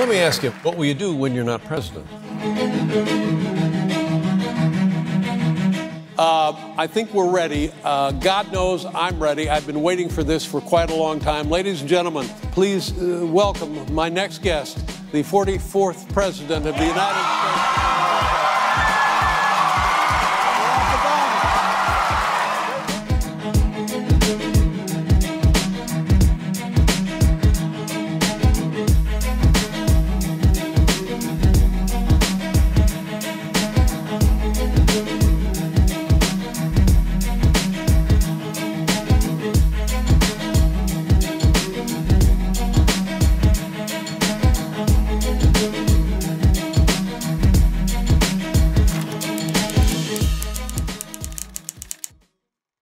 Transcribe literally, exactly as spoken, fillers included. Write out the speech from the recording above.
let me ask you, what will you do when you're not president? Uh, I think we're ready. Uh, God knows I'm ready. I've been waiting for this for quite a long time. Ladies and gentlemen, please uh, welcome my next guest, the forty-fourth President of the United States.